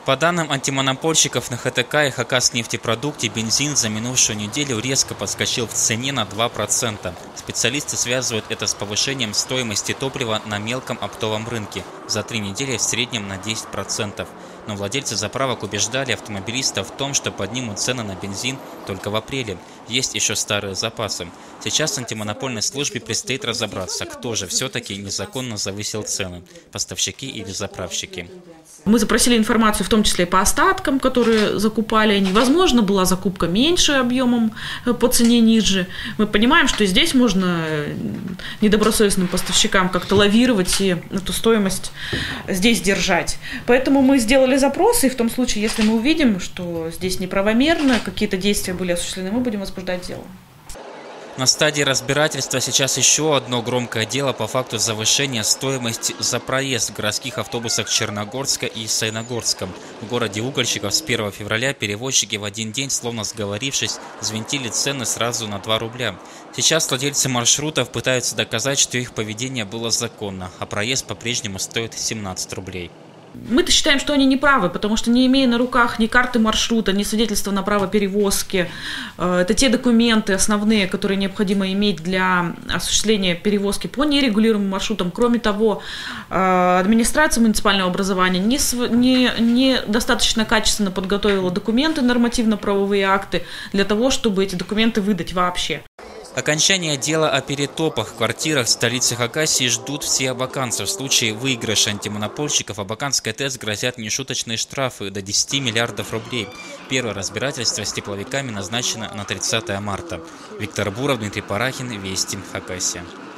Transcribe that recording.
По данным антимонопольщиков, на ХТК и Хакаснефтепродукте бензин за минувшую неделю резко подскочил в цене на 2%. Специалисты связывают это с повышением стоимости топлива на мелком оптовом рынке за 3 недели в среднем на 10%. Но владельцы заправок убеждали автомобилистов в том, что поднимут цены на бензин только в апреле. Есть еще старые запасы. Сейчас антимонопольной службе предстоит разобраться, кто же все-таки незаконно завысил цены – поставщики или заправщики. Мы запросили информацию в том числе по остаткам, которые закупали они. Возможно, была закупка меньше объемом, по цене ниже. Мы понимаем, что здесь можно недобросовестным поставщикам как-то лавировать и эту стоимость здесь держать. Поэтому мы сделали запросы, и в том случае, если мы увидим, что здесь неправомерно, какие-то действия были осуществлены, мы будем возбуждать дело. На стадии разбирательства сейчас еще одно громкое дело по факту завышения стоимости за проезд в городских автобусах Черногорска и Саяногорском. В городе Угольщиков с 1 февраля перевозчики в один день, словно сговорившись, взвинтили цены сразу на 2 рубля. Сейчас владельцы маршрутов пытаются доказать, что их поведение было законно, а проезд по-прежнему стоит 17 рублей. Мы-то считаем, что они не правы, потому что не имея на руках ни карты маршрута, ни свидетельства на право перевозки, это те документы основные, которые необходимо иметь для осуществления перевозки по нерегулируемым маршрутам. Кроме того, администрация муниципального образования не достаточно качественно подготовила документы, нормативно-правовые акты для того, чтобы эти документы выдать вообще. Окончание дела о перетопах в квартирах в столице Хакасии ждут все абаканцы. В случае выигрыша антимонопольщиков Абаканской ТЭЦ грозят нешуточные штрафы до 10 миллиардов рублей. Первое разбирательство с тепловиками назначено на 30 марта. Виктор Буров, Дмитрий Парахин, Вести, Хакасия.